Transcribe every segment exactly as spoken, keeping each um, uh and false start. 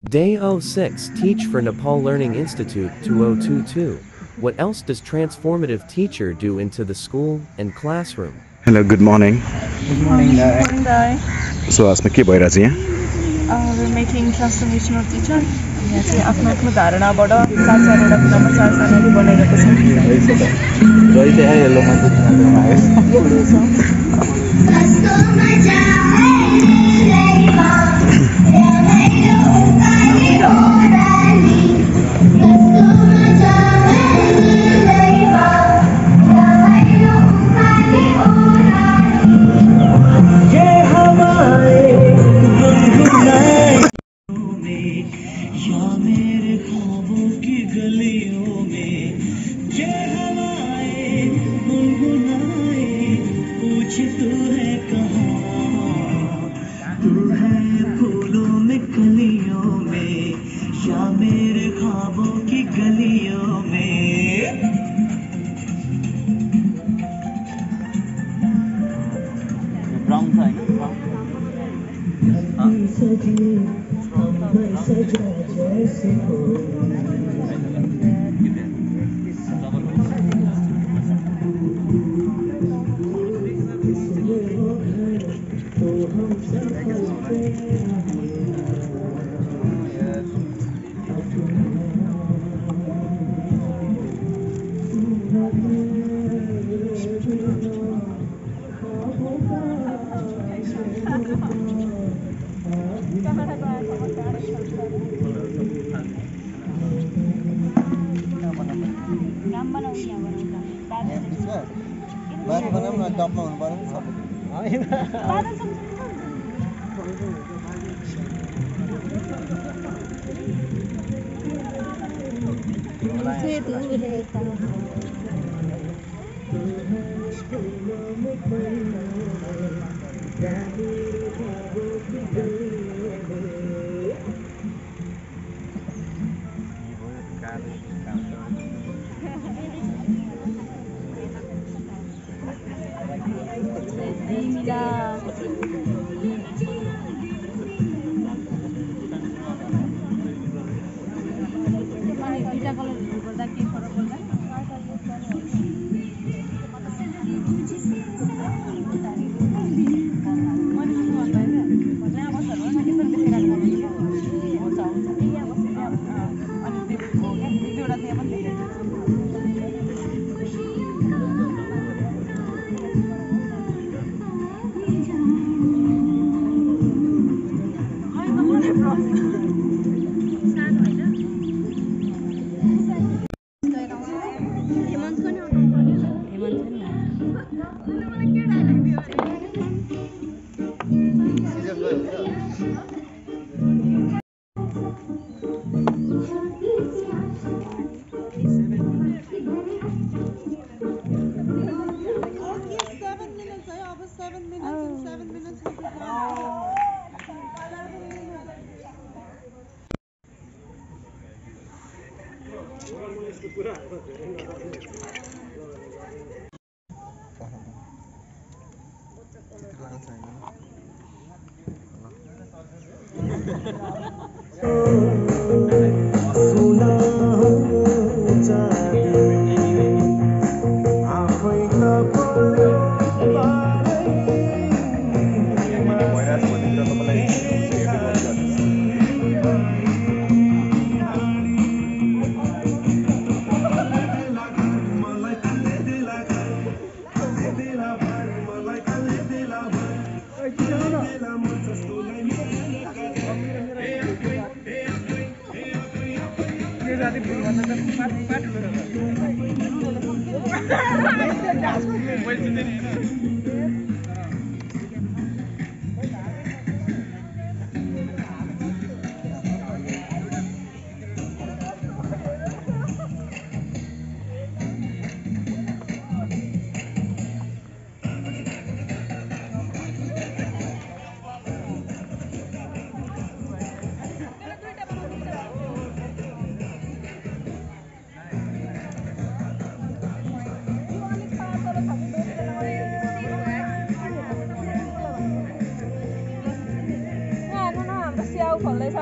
Day oh six Teach for Nepal Learning Institute two thousand twenty-two. What else does transformative teacher do into the school and classroom? Hello, good morning. Good morning, Dai. Morning, Dai. So, आज में के भइरहेछ यहाँ? Uh, we're making transformational teacher. यहाँ चाहिँ आफ्नो आफ्नो धारणाबाट चार चारवटा कुरामा चार चारवटा बनाइरहेको छ। जय त्यहाँ हेलो मान्छे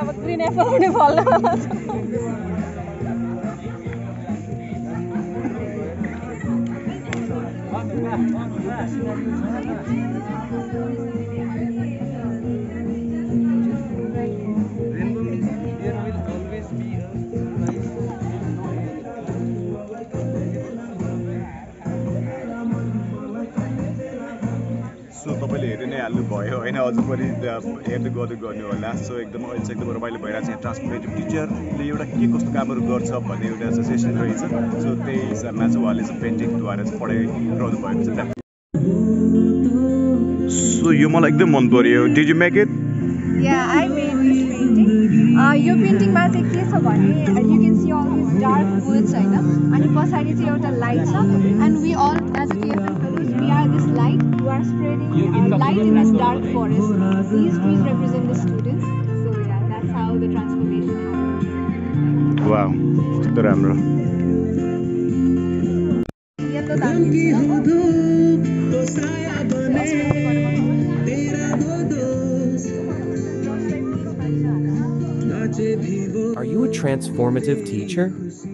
अब ग्रिन एप्पल पनि फल्न सो तपाईँले हेरि नै हाल्नुभयो होइन, अझ पनि हेर्दै गर्दै गर्नु होला। सो एकदम अहिले चाहिँ एकदम रमाइलो भइरहेको छ। ट्रान्सफर्मेटिभ टिचरले एउटा के कस्तो कामहरू गर्छ भन्ने एउटा सेसन रहेछ। सो त्यही हिसाबमा चाहिँ उहाँले चाहिँ पेन्टिङद्वारा चाहिँ पढाइरहनु भएको छ। सो यो मलाई एकदम मन पर्यो। Did you make it? Yeah, I made this painting. Uh, यो पेन्टिङमा चाहिँ के छ भने you can see all these dark woods हैन, अनि पछाडी चाहिँ एउटा लाइट छ, and we all as a T F N fellows we are this light who are spreading uh, light in this dark forest. These trees represent the students. So yeah, that's how the transformation happened. Wow, कस्तो राम्रो। Yellow दामी Are you a transformative teacher?